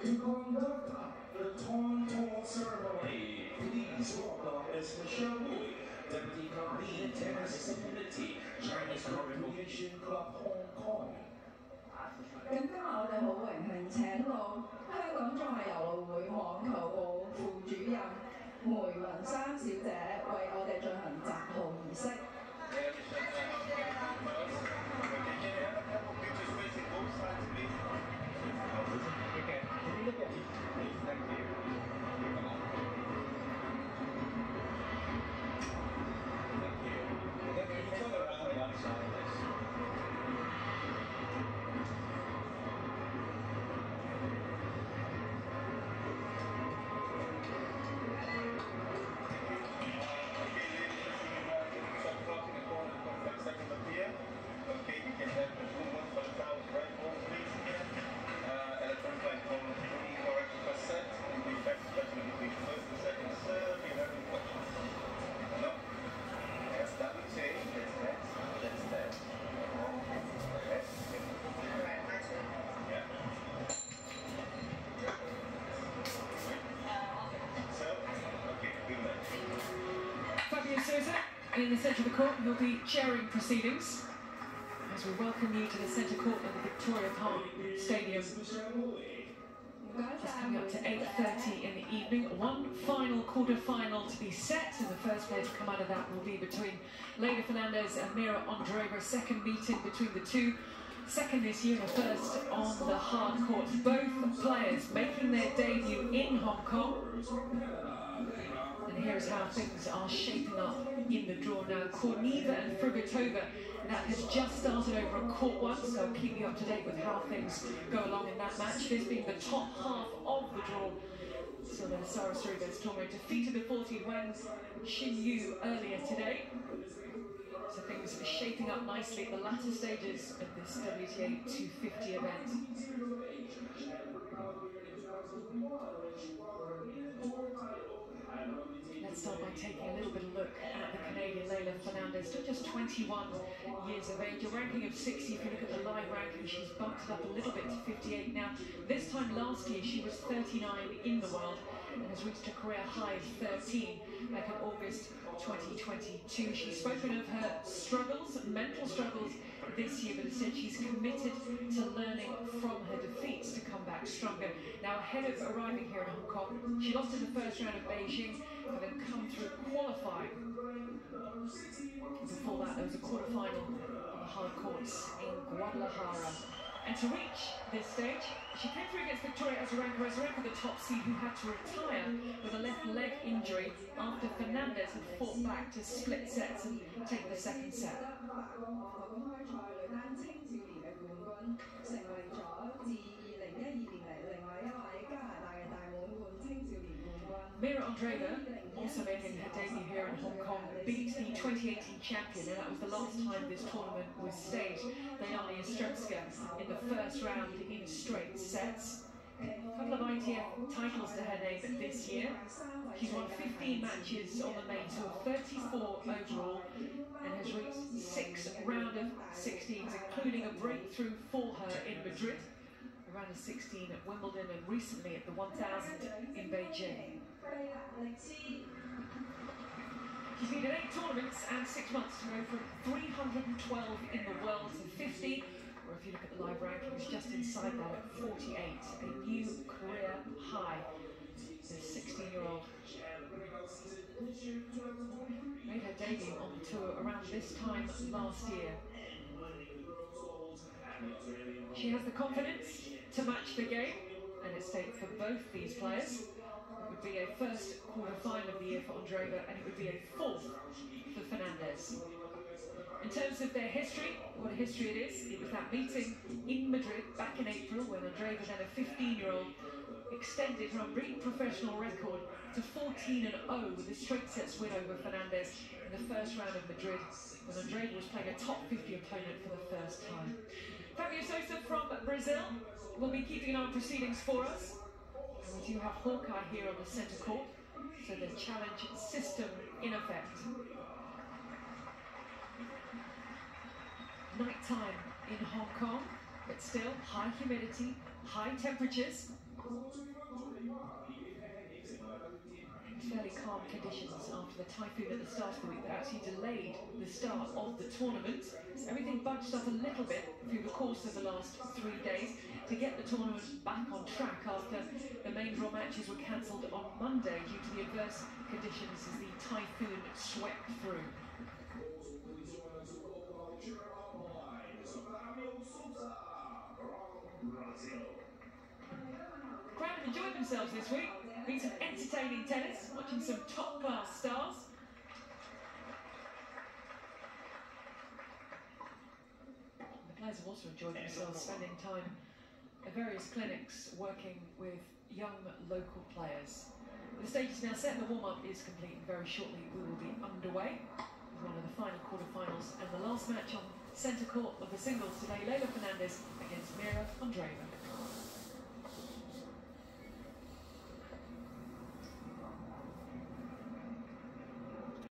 To conduct the Tonton ceremony, please welcome Ms. Michelle Wu, Deputy Lead Tennis Committee, Chinese Recreation Club Hong Kong. 咁今日我哋好榮幸請到香港綜藝遊路會網球部副主任梅雲珊小姐為我哋進行摘號儀式。 Fabio Sousa, in the centre of the court, will be chairing proceedings as we welcome you to the centre court of the Victoria Park Stadium. It's coming up to 8:30 in the evening. One final quarter-final to be set, and the first player to come out of that will be between Leylah Fernandez and Mira Andreeva. Second meeting between the two. Second this year, the first on the hard court. Both players making their debut in Hong Kong. And here's how things are shaping up in the draw now. Korneeva and Fruhvirtova, that has just started over on court one, so I'll keep you up to date with how things go along in that match. This being the top half of the draw. So then Sara Sorribes-Tormo defeated the 40 Wang Xinyu earlier today. So things are shaping up nicely at the latter stages of this WTA 250 event. Let's start by taking a little bit of a look at the Canadian Leylah Fernandez, still just 21 years of age. A ranking of 60, if you look at the live ranking, she's bumped it up a little bit to 58 now. This time last year, she was 39 in the world and has reached a career high of 13 back in August 2022. She's spoken of her struggles, mental struggles this year, but instead she's committed to learning from her defeats to come back stronger. Now, ahead of arriving here in Hong Kong, she lost in the first round of Beijing, having come through qualifying. Before that, there was a quarter-final on the hard courts in Guadalajara. And to reach this stage, she came through against Victoria Azarenka, the top seed, who had to retire with a left leg injury after Fernandez had fought back to split sets and take the second set. Mira Andreeva, also making her debut here in Hong Kong, beat the 2018 champion, and that was the last time this tournament was staged, Diana Yastremska, in the first round in straight sets. A couple of ITF titles to her name this year. She's won 15 matches on the main tour, 34 overall, and has reached 6 round of 16s, including a breakthrough for her in Madrid, around a 16 at Wimbledon, and recently at the 1000 in Beijing. She's been in 8 tournaments and 6 months to go from 312 in the world to 50, or if you look at the live rankings, just inside that at 48, a new career high. The 16-year-old made her debut on the tour around this time last year. She has the confidence to match the game, and at stake for both these players. It would be a first quarter-final of the year for Andreeva, and it would be a fourth for Fernandez. In terms of their history, what a history it is. It was that meeting in Madrid back in April when Andreeva, then a 15-year-old, extended her unbeaten professional record to 14-0 with a straight sets win over Fernandez in the first round of Madrid, when Andreeva was playing a top 50 opponent for the first time. Fabio Sousa from Brazil will be keeping an eye on proceedings for us. And we do have Hawkeye here on the centre court, so the challenge system in effect. Night time in Hong Kong, but still high humidity, high temperatures. Fairly calm conditions after the typhoon at the start of the week that actually delayed the start of the tournament. So everything bunched up a little bit through the course of the last 3 days to get the tournament back on track after the main draw matches were cancelled on Monday due to the adverse conditions as the typhoon swept through. The crowd have enjoyed themselves this week. Been some entertaining tennis, watching some top-class stars. The players have also enjoyed themselves spending time at various clinics working with young local players. The stage is now set, the warm-up is complete, and very shortly we will be underway with one of the final quarter-finals and the last match on centre court of the singles today, Leylah Fernandez against Mira